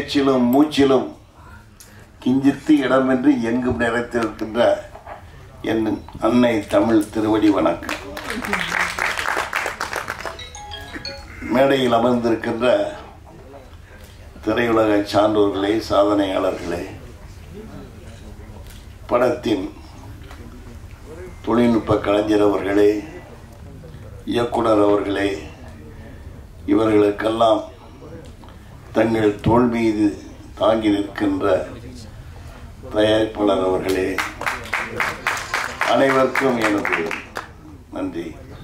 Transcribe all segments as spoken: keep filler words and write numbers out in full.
பேச்சிலும் மூச்சிலும் கிஞ்சித்து இடமின்றி எங்கும் நிறைத்திருக்கின்ற என் அன்னை தமிழ் திருவடி வணக்கம். மேடையில் அமர்ந்திருக்கின்ற திரையுலக சான்றோர்களே, சாதனையாளர்களே, படத்தின் தொழில்நுட்ப கலைஞர் அவர்களே, இயக்குனர் அவர்களே, இவர்களுக்கெல்லாம் தங்கள் தோள் மீது தாங்கி நிற்கின்ற தயாரிப்பாளர் அவர்களே, அனைவருக்கும் எனது நன்றி.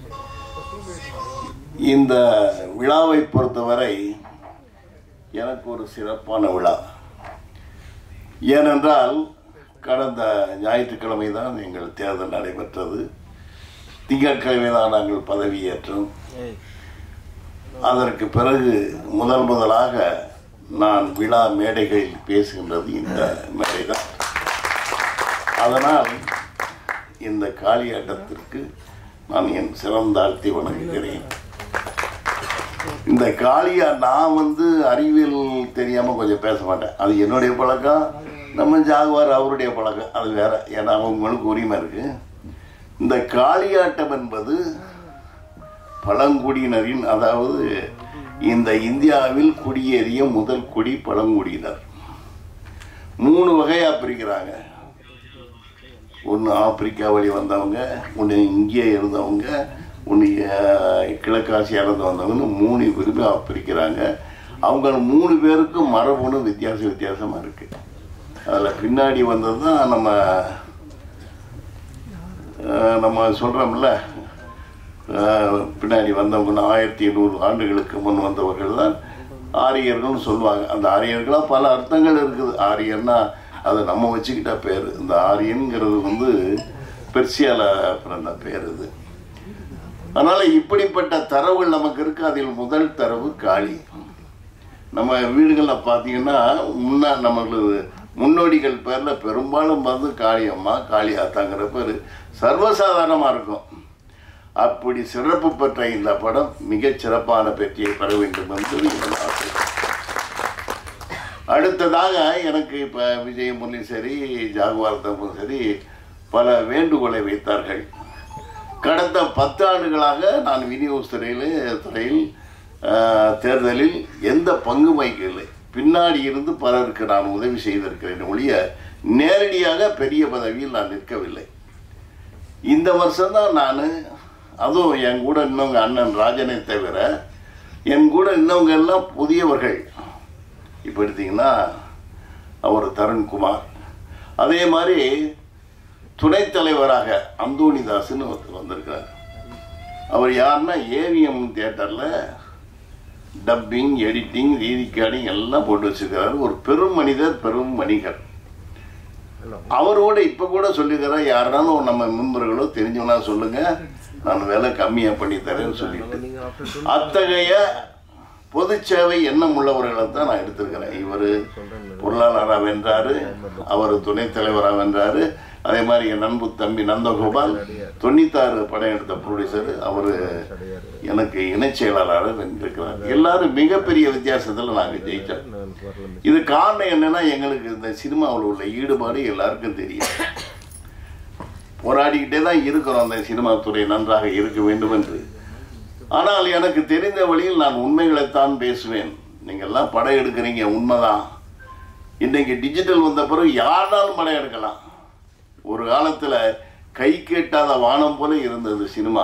இந்த விழாவை பொறுத்தவரை எனக்கு ஒரு சிறப்பான விழா. ஏனென்றால் கடந்த ஞாயிற்றுக்கிழமை தான் எங்கள் தேர்தல் நடைபெற்றது. திங்கட்கிழமை தான் நாங்கள் பதவியேற்றோம். அதற்கு பிறகு முதல் முதலாக நான் விழா மேடைகளில் பேசுகின்றது இந்த மேடை தான். அதனால் இந்த காளியாட்டத்திற்கு நான் என் சிறந்தாழ்த்தி வணங்குகிறேன். இந்த காளியா நான் வந்து அறிவியல் தெரியாமல் கொஞ்சம் பேச மாட்டேன். அது என்னுடைய பழக்கம். நம்ம ஜாகுவார் அவருடைய பழக்கம், அது வேற. ஏன்னா அவங்களுக்கு உரிமை இருக்கு. இந்த காளியாட்டம் என்பது பழங்குடியினரின், அதாவது இந்த இந்தியாவில் குடியேறிய முதல் குடி பழங்குடியினர். மூணு வகையா பிரிக்கிறாங்க. ஒன்று ஆப்பிரிக்கா வழி வந்தவங்க, ஒன்று இங்கே இருந்தவங்க, ஒன்று கிழக்காசியாவிலிருந்து வந்தவங்கன்னு மூணு பேருமே பிரிக்கிறாங்க. அவங்க மூணு பேருக்கும் மரபணு வித்தியாசம் வித்தியாசமாக இருக்கு. அதில் பின்னாடி வந்தது தான் நம்ம நம்ம சொல்கிறோம்ல, பின்னாடி வந்தவங்க ஆயிரத்தி எண்ணூறு ஆண்டுகளுக்கு முன் வந்தவர்கள் தான் ஆரியர்கள்னு சொல்லுவாங்க. அந்த ஆரியர்களாக பல அர்த்தங்கள் இருக்குது. ஆரியர்னா அதை நம்ம வச்சுக்கிட்ட பேர். இந்த ஆரியன்கிறது வந்து பெர்சியாவில் பிறந்த பேர் இது. அதனால் இப்படிப்பட்ட தரவுகள் நமக்கு இருக்கு. அதில் முதல் தரவு காளி. நம்ம வீடுகளில் பார்த்தீங்கன்னா முன்னா நம்மளுக்கு முன்னோடிகள் பேரில் பெரும்பாலும் வந்து காளியம்மா, காளி ஆத்தாங்கிற பேர் சர்வசாதாரணமாக இருக்கும். அப்படி சிறப்பு பெற்ற இந்த படம் மிகச் சிறப்பான வெற்றியை பெற வேண்டும் என்பது என் ஆசை. அடுத்ததாக எனக்கு இப்போ விஜய் முரளி சரி, ஜாகுவார் தம்பும் சரி பல வேண்டுகோளை வைத்தார்கள். கடந்த பத்து ஆண்டுகளாக நான் விநியோக துறையில் துறையில் தேர்தலில் எந்த பங்கு வகிக்கவில்லை. பின்னாடி இருந்து பலருக்கு நான் உதவி செய்திருக்கிறேன் ஒழிய நேரடியாக பெரிய பதவியில் நான் நிற்கவில்லை. இந்த வருஷம்தான் நான், அதுவும் என் கூட இன்னவங்க அண்ணன் ராஜனை தவிர என் கூட இன்னவங்க எல்லாம் புதியவர்கள். இப்போ எடுத்தீங்கன்னா அவர் தருண்குமார், அதே மாதிரி துணைத் தலைவராக அந்தோணிதாஸ்ன்னு வந்திருக்கிறார். அவர் யாருன்னா ஏவிஎம் தியேட்டரில் டப்பிங், எடிட்டிங், ரீரிகார்டிங் எல்லாம் போட்டு வச்சிருக்கிறாரு. ஒரு பெரும் மனிதர், பெரும் வணிகர். அவரோட இப்போ கூட சொல்லிக்கிறேன், யாருனாலும் நம்ம மெம்பர்களோ தெரிஞ்சவனா சொல்லுங்க, நான் விலை கம்மியாக பண்ணி தரேன்னு சொல்லிட்டு அத்தகைய பொது சேவை எண்ணம் உள்ளவர்களை தான் நான் எடுத்திருக்கிறேன். இவர் பொருளாளராக வென்றாரு, அவர் துணைத் தலைவராக வென்றாரு. அதே மாதிரி என் நண்பு தம்பி நந்தகோபால் தொண்ணூத்தாறு படம் எடுத்த ப்ரொடியூசர், அவர் எனக்கு இணைச் செயலாளராக வென்றிருக்கிறார். எல்லாரும் மிகப்பெரிய வித்தியாசத்தில் நாங்கள் ஜெயித்தோம். இது காரணம் என்னன்னா, எங்களுக்கு இந்த சினிமாவில் உள்ள ஈடுபாடு எல்லாருக்கும் தெரியும். போராடிக்கிட்டே தான் இருக்கிறோம் அந்த சினிமா துறை நன்றாக இருக்க வேண்டும் என்று. ஆனால் எனக்கு தெரிந்த வழியில் நான் உண்மைகளைத்தான் பேசுவேன். நீங்கள்லாம் படம் எடுக்கிறீங்க, உண்மைதான். இன்னைக்கு டிஜிட்டல் வந்த பிறகு யாருனாலும் படம் எடுக்கலாம். ஒரு காலத்தில் கை கேட்டாத வானம் போல இருந்தது சினிமா.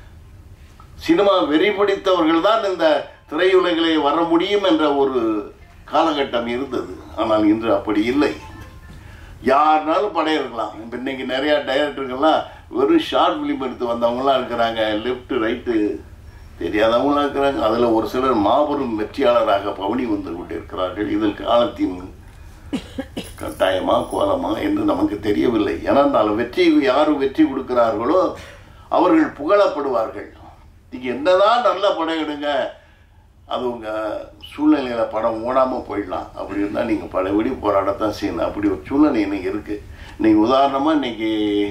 சினிமா வெறி பிடித்தவர்கள் தான் இந்த திரையுலகிலே வர முடியும் என்ற ஒரு காலகட்டம் இருந்தது. ஆனால் இன்று அப்படி இல்லை. யாருனாலும் படம் எடுக்கலாம். இப்போ இன்னைக்கு நிறையா டைரக்டர்கள்லாம் வெறும் ஷார்ட் ஃபிலிம் எடுத்து வந்தவங்களாம் இருக்கிறாங்க. லெஃப்ட் ரைட்டு தெரியாதவங்களாம் இருக்கிறாங்க. அதில் ஒரு சிலர் மாபெரும் வெற்றியாளராக பவனி வந்து கொண்டிருக்கிறார்கள். இதில் காலத்தின் கட்டாயமா கோலமா என்று நமக்கு தெரியவில்லை. ஏன்னா வெற்றி யார் வெற்றி கொடுக்கிறார்களோ அவர்கள் புகழப்படுவார்கள். நீங்க என்னதான் நல்ல படம் எடுங்க, அது உங்க சூழ்நிலையில படம் ஓடாமல் போயிடலாம். அப்படி இருந்தால் நீங்க பலபடி போராடத்தான் செய்யணும். அப்படி ஒரு சூழ்நிலை இன்னைக்கு இருக்கு. இன்னைக்கு உதாரணமா இன்னைக்கு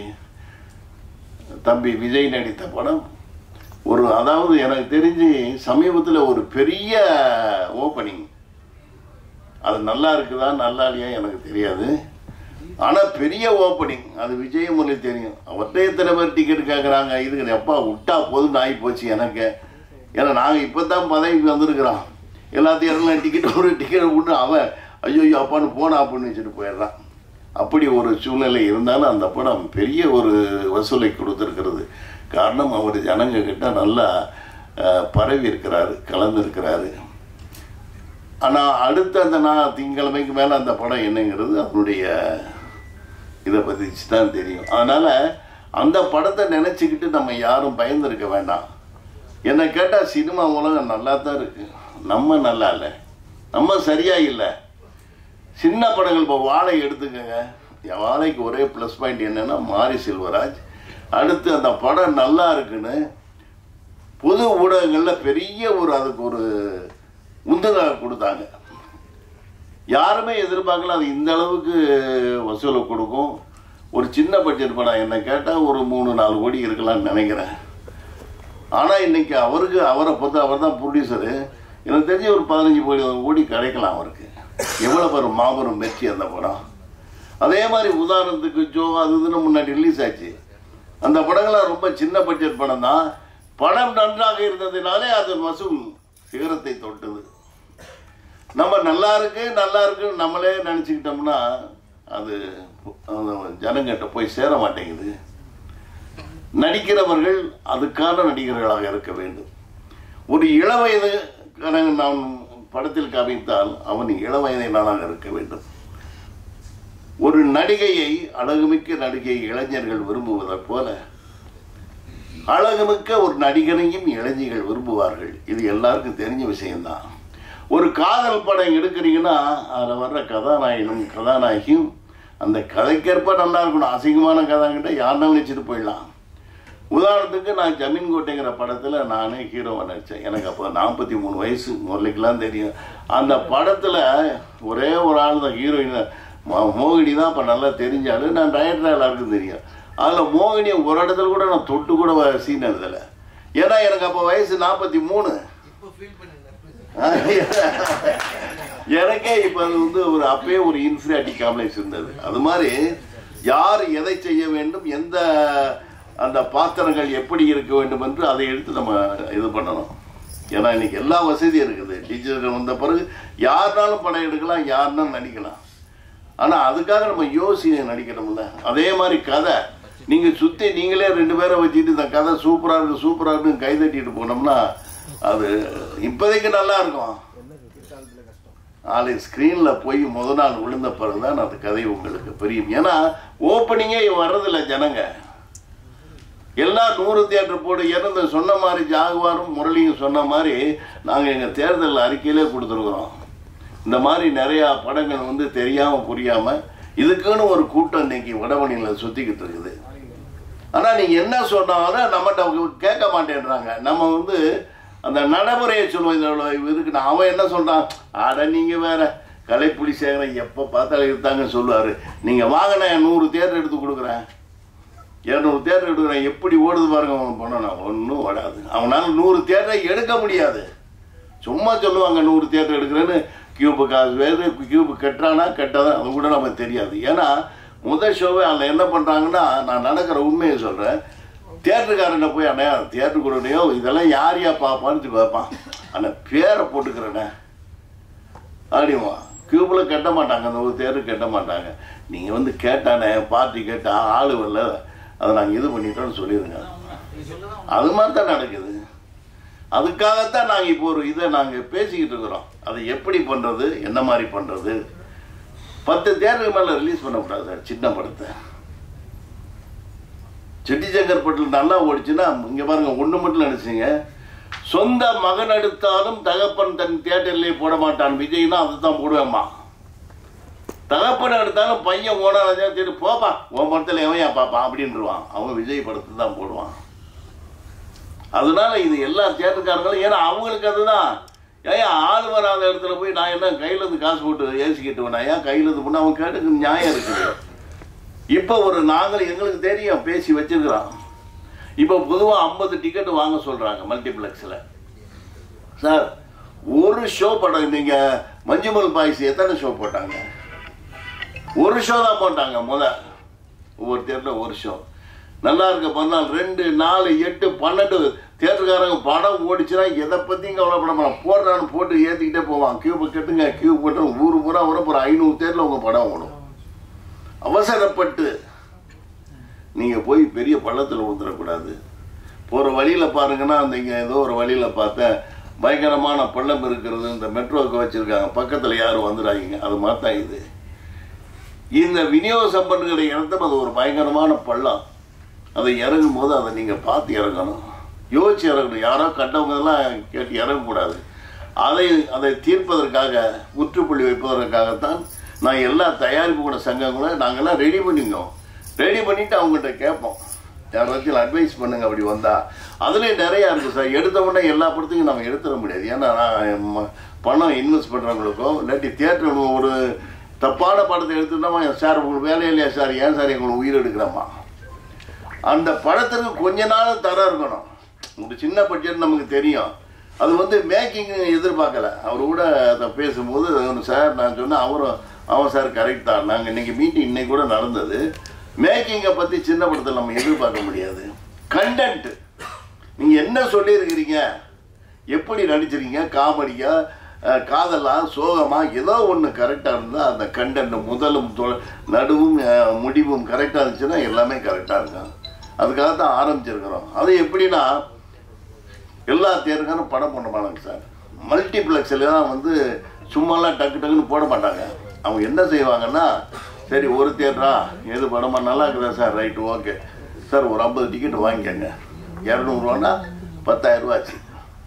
தம்பி விஜய் நடித்த படம் ஒரு, அதாவது எனக்கு தெரிஞ்சு சமீபத்தில் ஒரு பெரிய ஓப்பனிங் அது நல்லா இருக்குதா நல்லா இல்லையா எனக்கு தெரியாது. ஆனால் பெரிய ஓப்பனிங், அது விஜயமுரளி தெரியும். அவர்கிட்ட எத்தனை பேர் டிக்கெட் கேட்குறாங்க. இதுக்கு எப்பா விட்டா போதும் ஆகி போச்சு எனக்கு. ஏன்னா நாங்கள் இப்போ தான் பதவிக்கு வந்திருக்கிறோம். எல்லாத்தையும் எல்லாம் டிக்கெட் ஒரு டிக்கெட் விட்டு அவன் ஐயோ அப்பான்னு போனா அப்படின்னு வச்சுட்டு போயிடுறான். அப்படி ஒரு சூழ்நிலை இருந்தாலும் அந்த படம் பெரிய ஒரு வசூலை கொடுத்துருக்கிறது. காரணம் அவர் ஜனங்க கிட்ட நல்லா பரவி இருக்கிறாரு, கலந்து இருக்கிறாரு. ஆனால் அடுத்த அந்த நான் திங்கக்கிழமைக்கு மேலே அந்த படம் என்னங்கிறது அதனுடைய இதை பற்றிச்சு தான் தெரியும். அதனால் அந்த படத்தை நினச்சிக்கிட்டு நம்ம யாரும் பயந்துருக்க வேண்டாம். என்னை கேட்டால் சினிமா உலகம் நல்லா தான் இருக்குது, நம்ம நல்லா இல்லை, நம்ம சரியாக இல்லை. சின்ன படங்கள் இப்போ வாழை எடுத்துக்கோங்க. வாழைக்கு ஒரே ப்ளஸ் பாயிண்ட் என்னென்னா மாரி செல்வராஜ் அடுத்து அந்த படம் நல்லா இருக்குன்னு பொது ஊடகங்களில் பெரிய ஒரு அதுக்கு ஒரு உந்துதல் கொடுத்தாங்க. யாருமே எதிர்பார்க்கல அது இந்த அளவுக்கு வசூலை கொடுக்கும். ஒரு சின்ன பட்ஜெட் படம் என்ன கேட்டால் ஒரு மூணு நாலு கோடி இருக்கலாம்னு நினைக்கிறேன். ஆனால் இன்றைக்கி அவருக்கு அவரை பொறுத்த அவர் தான் ப்ரொடியூசரு. எனக்கு தெரிஞ்ச ஒரு பதினஞ்சு கோடி கோடி கிடைக்கலாம் அவருக்கு. எவ்வளோ பேர் மாபெரும் வெற்றி அந்த படம். அதே மாதிரி உதாரணத்துக்கு ஜோ அது இதுன்னு முன்னாடி ரிலீஸ் ஆச்சு. அந்த படங்கள்லாம் ரொம்ப சின்ன பட்ஜெட் படம் தான். படம் நன்றாக இருந்ததுனாலே அது வசூல் சிகரத்தை தொட்டது. நம்ம நல்லா இருக்கு நல்லா இருக்குன்னு நம்மளே நினச்சிக்கிட்டோம்னா அது ஜனங்கிட்ட போய் சேர மாட்டேங்குது. நடிக்கிறவர்கள் அதுக்கான நடிகர்களாக இருக்க வேண்டும். ஒரு இளவயது நான் படத்தில் காமித்தால் அவன் இளவயதினாக இருக்க வேண்டும். ஒரு நடிகையை அழகுமிக்க நடிகை இளைஞர்கள் விரும்புவதைப் போல அழகுமிக்க ஒரு நடிகனையும் இளைஞர்கள் விரும்புவார்கள். இது எல்லாருக்கும் தெரிஞ்ச விஷயம்தான். ஒரு காதல் படம் எடுக்கிறீங்கன்னா அதில் வர்ற கதாநாயகனும் கதாநாயகியும் அந்த கதைக்கேற்ப நல்லா இருக்கணும். அசிங்கமான கதாங்கிட்ட யாருனாலும் வச்சுட்டு போயிடலாம். உதாரணத்துக்கு நான் ஜமீன் கோட்டைங்கிற படத்தில் நானே ஹீரோவை நடித்தேன். எனக்கு அப்போ நாற்பத்தி மூணு வயசு முரளிக்கெலாம் தெரியும். அந்த படத்தில் ஒரே ஒரு ஆள் தான் ஹீரோயின், மோகினி தான் அப்போ நல்லா தெரிஞ்சாலும் நான் டைரக்டராக எல்லாருக்கும் தெரியும். அதில் மோகினியை ஒரு இடத்துல கூட நான் தொட்டு கூட சீன் எழுதலை. ஏன்னா எனக்கு அப்போ வயசு நாற்பத்தி மூணு. எனக்கே இப்போ அது வந்து ஒரு அப்பயே ஒரு இன்ஃபீரியாரிட்டி காம்ப்ளெக்ஸ் இருந்தது. அது மாதிரி யார் எதை செய்ய வேண்டும், எந்த அந்த பாத்திரங்கள் எப்படி இருக்க வேண்டும் என்று அதை எடுத்து நம்ம இது பண்ணணும். ஏன்னா இன்னைக்கு எல்லா வசதியும் இருக்குது. டிஜிட்டல் வந்த பிறகு யாருனாலும் படம் எடுக்கலாம், யாருனாலும் நடிக்கலாம். ஆனால் அதுக்காக நம்ம யோசிச்சு நடிக்கணும்ல. அதே மாதிரி கதை நீங்கள் சுற்றி நீங்களே ரெண்டு பேரை வச்சுட்டு இந்த கதை சூப்பராக இருக்குது சூப்பராக இருக்குன்னு கைதட்டிட்டு போனோம்னா அது இப்போதைக்கு நல்லா இருக்கும். நாளை ஸ்க்ரீனில் போய் முத நாள் விழுந்த பிறகு தான் அந்த கதை உங்களுக்கு புரியும். ஏன்னா ஓப்பனிங்கே வர்றதில்ல ஜனங்க எல்லாம் நூறு தியேட்டர் போடு. இறந்து சொன்ன மாதிரி ஜாகுவாரும் முரளியும் சொன்ன மாதிரி நாங்கள் எங்கள் தேர்தல் அறிக்கையிலே கொடுத்துருக்குறோம். இந்த மாதிரி நிறையா படங்கள் வந்து தெரியாமல் புரியாமல் இதுக்குன்னு ஒரு கூட்டம் இன்னைக்கு வடமணியில் சுற்றிக்கிட்டு இருக்குது. ஆனால் நீங்கள் என்ன சொன்னாலும் நம்மகிட்ட கேட்க மாட்டேன்றாங்க. நம்ம வந்து அந்த நடைமுறையை சொல்லுவோம். இதோட இதுக்கு நான் அவன் என்ன சொல்கிறான், ஆட நீங்கள் வேற கலைப்புலி சேகரன் எப்போ பார்த்தாலும் இருந்தாங்கன்னு சொல்லுவார். நீங்கள் வாங்கின நூறு தேட்டர் எடுத்து கொடுக்குறேன், இரநூறு தேட்டர் எடுக்கிறேன், எப்படி ஓடுது பாருங்க அவன் பண்ணணும். ஒன்றும் ஓடாது. அவனால் நூறு தேட்டரை எடுக்க முடியாது. சும்மா சொல்லுவாங்க நூறு தேட்டர் எடுக்கிறேன்னு. கியூபு காசு வேறு கியூபு கட்டுறானா கட்டாதான் அது கூட நமக்கு தெரியாது. ஏன்னா முதல் ஷோவே அதில் என்ன பண்ணுறாங்கன்னா, நான் நடக்கிற உண்மையை சொல்கிறேன். தியேட்டருக்காரன்ட்ட போய் அண்ணா தியேட்டர் கூடனையோ இதெல்லாம் யார் யா பார்ப்பான்னு பார்ப்பான். ஆனால் பேரை போட்டுக்கிறேண்ணே அப்படிமா. கியூபில் கட்ட மாட்டாங்க, அந்த ஒரு தேட்டர் கட்ட மாட்டாங்க. நீங்கள் வந்து கேட்டானே பார்ட்டி கேட்டா ஆளு வரல, அதை நாங்கள் இது பண்ணிட்டோன்னு சொல்லிடுங்க. அது மாதிரி தான் நடக்குது. அதுக்காகத்தான் நாங்கள் இப்போ ஒரு இதை நாங்கள் பேசிக்கிட்டு இருக்கிறோம். அதை எப்படி பண்ணுறது, என்ன மாதிரி பண்ணுறது. பத்து தேட்டருக்கு மேலே ரிலீஸ் பண்ணக்கூடாது சார் சின்ன படத்தை. செட்டி செங்கற்பட்டில் நல்லா ஓடிச்சுன்னா இங்கே பாருங்கள் ஒன்று மட்டும் நினச்சிங்க. சொந்த மகன் எடுத்தாலும் தகப்பன் தன் தியேட்டர்லேயே போட மாட்டான் விஜய்னா அதை தான் போடுவேம்மா. தகப்பன் எடுத்தாலும் பையன் ஓனா சரி போப்பா உன் படத்தில் எவன் ஏன் பார்ப்பான் அப்படின்ட்டுருவான். அவன் விஜய் படத்தை தான் போடுவான். அதனால இது எல்லா தியேட்டருக்காரங்களும், ஏன்னா அவங்களுக்கு அதுதான். ஏன் ஆள் வராத இடத்துல போய் நான் என்ன கையிலேருந்து காசு போட்டு ஏசிக்கிட்டு வேணா, ஏன் கையிலேருந்து போனால் அவன் கேட்டுக்கு நியாயம் இருக்குது. இப்போ ஒரு நாங்கள் எங்களுக்கு தெரியும் பேசி வச்சிருக்கிறோம். இப்போ பொதுவாக ஐம்பது டிக்கெட்டு வாங்க சொல்கிறாங்க மல்டிப்ளெக்ஸில். சார் ஒரு ஷோ படம். நீங்க மஞ்சுமல் பாய்ஸ் எத்தனை ஷோ போட்டாங்க? ஒரு ஷோ தான் போட்டாங்க முத. ஒவ்வொரு தேட்டரில் ஒரு ஷோ. நல்லா இருக்க பண்ணால் ரெண்டு நாலு எட்டு பன்னெண்டு தேட்டருக்காரங்க படம் ஓடிச்சுன்னா எதை பற்றியும் கவலைப்பட மாட்டான். போடுறான்னு போட்டு ஏற்றிக்கிட்டே போவான். கியூபை கட்டுங்க கியூ போட்டு ஊரு பூரா வர போகிற ஐநூறு தேட்டரில் உங்கள் படம் ஓடும். அவசரப்பட்டு நீங்கள் போய் பெரிய பள்ளத்தில் ஊந்துடக்கூடாது. போகிற வழியில் பாருங்கன்னா அந்த இங்கே ஏதோ ஒரு வழியில் பார்த்தேன் பயங்கரமான பள்ளம் இருக்கிறது. இந்த மெட்ரோவுக்கு வச்சுருக்காங்க, பக்கத்தில் யாரும் வந்துடாதீங்க. அது மாதிரி தான் இது. இந்த விநியோக சம்பந்தங்களை இடத்துல அது ஒரு பயங்கரமான பள்ளம். அதை இறங்கும் போது அதை நீங்கள் பார்த்து இறங்கணும், யோசிச்சு இறங்கணும். யாரோ கண்டவங்கெல்லாம் கேட்டு இறங்கக்கூடாது. அதை அதை தீர்ப்பதற்காக முற்றுப்புள்ளி வைப்பதற்காகத்தான் நான் எல்லா தயாரிப்பு கூட சங்கங்களும் நாங்கள்லாம் ரெடி பண்ணிக்கோம். ரெடி பண்ணிவிட்டு அவங்ககிட்ட கேட்போம், யாராச்சும் அட்வைஸ் பண்ணுங்க அப்படி வந்தால். அதுலேயும் நிறையா இருக்குது சார். எடுத்த உடனே எல்லா படத்துக்கும் நம்ம எடுத்துட முடியாது. ஏன்னா நான் பணம் இன்வெஸ்ட் பண்ணுறவங்களுக்கோ இல்லாட்டி தேட்டர் ஒரு தப்பான படத்தை எடுத்துட்டோமா, சார் உங்களுக்கு வேலை இல்லையா சார், ஏன் சார் எங்களுக்கு உயிர் எடுக்கிறோமா, அந்த படத்திற்கு கொஞ்ச நாள் தரம் இருக்கணும். ஒரு சின்ன பட்ஜெட் நமக்கு தெரியும். அது வந்து மேக்கிங் எதிர்பார்க்கல. அவர் கூட அதை பேசும்போது சார் நான் சொன்னேன், அவரும் அவன் சார் கரெக்ட் தான். நாங்கள் இன்றைக்கி மீட்டிங் இன்னைக்கு கூட நடந்தது. மேக்கிங்கை பற்றி சின்ன படத்தில் நம்ம எதிர்பார்க்க முடியாது. கண்டென்ட் நீங்கள் என்ன சொல்லியிருக்கிறீங்க, எப்படி நடிச்சிருக்கீங்க, காமெடியா காதலா சோகமா ஏதோ ஒன்று கரெக்டாக இருந்தால் அந்த கண்டென்ட் முதலும் நடுவும் முடிவும் கரெக்டாக இருந்துச்சுன்னா எல்லாமே கரெக்டாக இருக்கும். அதுக்காக தான் ஆரம்பிச்சிருக்கிறோம். அது எப்படின்னா எல்லா தேட்டருக்காரும் படம் பண்ண மாட்டாங்க சார். மல்டிப்ளெக்ஸில் தான் வந்து சும்மாலாம் டக்கு டக்குன்னு போட மாட்டாங்க. அவங்க என்ன செய்வாங்கன்னா, சரி ஒரு தேட்டரா எது படமா நல்லா இருக்குதா சார், ரைட்டு ஓகே சார் ஒரு ஐம்பது டிக்கெட் வாங்கிக்கங்க, இரநூறுவான்னா பத்தாயிரம் ரூபா ஆச்சு.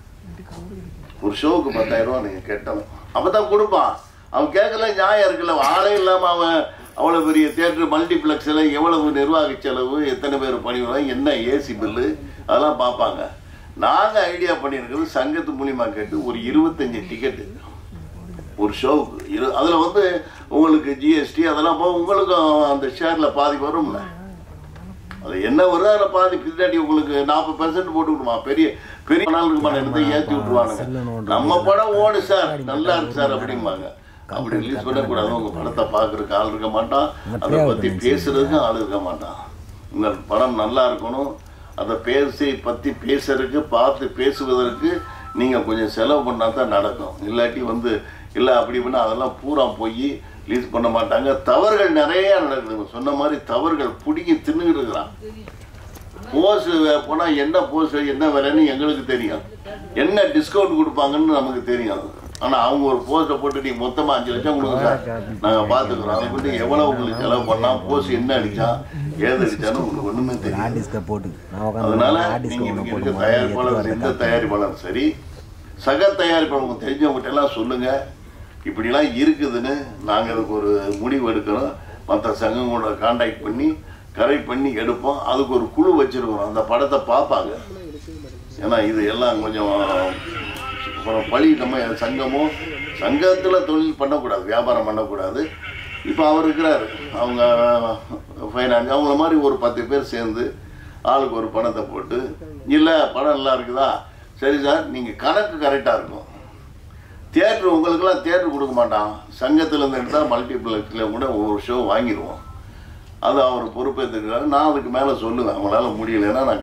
ஒரு ஷோவுக்கு பத்தாயிரம் ரூபா நீங்கள் கேட்டவன் அப்போ தான் கொடுப்பான். அவன் கேட்கல நியாயம் இருக்குல்ல. ஆளே இல்லாமல் அவன் அவ்வளோ பெரிய தேட்டரு மல்டிப்ளெக்ஸில் எவ்வளவு நிர்வாக செலவு, எத்தனை பேர் பண்ணிடுவாங்க, என்ன ஏசி பில்லு, அதெல்லாம் பார்ப்பாங்க. நாங்கள் ஐடியா பண்ணியிருக்கிறது சங்கத்து மூலியமாக கேட்டு ஒரு இருபத்தஞ்சி டிக்கெட்டு ஒரு ஷோவுக்கு. இரு அதில் வந்து உங்களுக்கு ஜிஎஸ்டி அதெல்லாம் போக உங்களுக்கும் அந்த ஷேரில் பாதி வரும்ல. அது என்ன வருதோ அதில் பாதி பின்னாடி உங்களுக்கு நாற்பது பெர்சன்ட் போட்டு விடுமா. பெரிய பெரிய நாள் இருக்குமான இடத்த ஏற்றி விட்டுருவானுங்க. நம்ம படம் ஓடு சார் நல்லா இருக்கு சார் அப்படிம்பாங்க. அப்படி ரிலீஸ் பண்ணக்கூடாது. உங்கள் படத்தை பார்க்குறதுக்கு ஆள் இருக்க மாட்டான், அதை பற்றி பேசுறதுக்கு ஆள் இருக்க மாட்டான். உங்கள் படம் நல்லா இருக்கணும், அதை பேசி பற்றி பேசுறதுக்கு பார்த்து பேசுவதற்கு நீங்கள் கொஞ்சம் செலவு பண்ணால் தான் நடக்கும். இல்லாட்டி வந்து இல்லை அப்படி பண்ணால் அதெல்லாம் பூரா போய் ரிலீஸ் பண்ண மாட்டாங்க. தவறுகள் நிறைய நடக்குது. சொன்ன மாதிரி தவறுகள் பிடிங்கி தின்னுக்கிட்டு இருக்கிறான். போஸ் போனால் என்ன போஸ் என்ன விலைன்னு எங்களுக்கு தெரியும், என்ன டிஸ்கவுண்ட் கொடுப்பாங்கன்னு நமக்கு தெரியும். ஆனால் அவங்க ஒரு போஸ்ட்டை போட்டு நீங்கள் மொத்தமாக அஞ்சு லட்சம் கொடுங்க சார் நாங்கள் பார்த்துக்குறோம், அதை பற்றி எவ்வளோ உங்களுக்கு செலவு பண்ணால் போஸ் என்ன அடித்தான் ஏது அடித்தான்னு உங்களுக்கு ஒன்றுமே தெரியும். அதனால நீங்கள் இன்றைக்கி இருக்க தயாரிப்பாளர் எந்த தயாரிப்பாளர் சரி சக தயாரிப்பாளர் தெரிஞ்சவங்ககிட்ட எல்லாம் சொல்லுங்கள், இப்படிலாம் இருக்குதுன்னு. நாங்கள் அதுக்கு ஒரு முடிவு எடுக்கணும். மற்ற சங்கங்களோட கான்டாக்ட் பண்ணி கரெக்ட் பண்ணி எடுப்போம். அதுக்கு ஒரு குழு வச்சுருக்கிறோம், அந்த படத்தை பார்ப்பாங்க. ஏன்னா இது எல்லாம் கொஞ்சம் அப்புறம் பழி நம்ம சங்கமும் சங்கத்தில் தொழில் பண்ணக்கூடாது, வியாபாரம் பண்ணக்கூடாது. இப்போ அவர் இருக்கிறார், அவங்க ஃபைனான்ஸ் அவங்கள மாதிரி ஒரு பத்து பேர் சேர்ந்து ஆளுக்கு ஒரு பணத்தை போட்டு, இல்லை படம் நல்லா இருக்குதா சரி சார் நீங்கள் கணக்கு கரெக்டாக இருக்கும். தியேட்ரு உங்களுக்கெல்லாம் தியேட்ரு கொடுக்க மாட்டான், சங்கத்திலேருந்து எடுத்தால் மல்டிப்ளெக்ஸில் கூட ஒவ்வொரு ஷோ வாங்கிடுவோம். அது அவர் பொறுப்பேற்றுக்கிறாரு. நான் அதுக்கு மேலே சொல்லுவேன், அவங்களால முடியலைன்னா நான்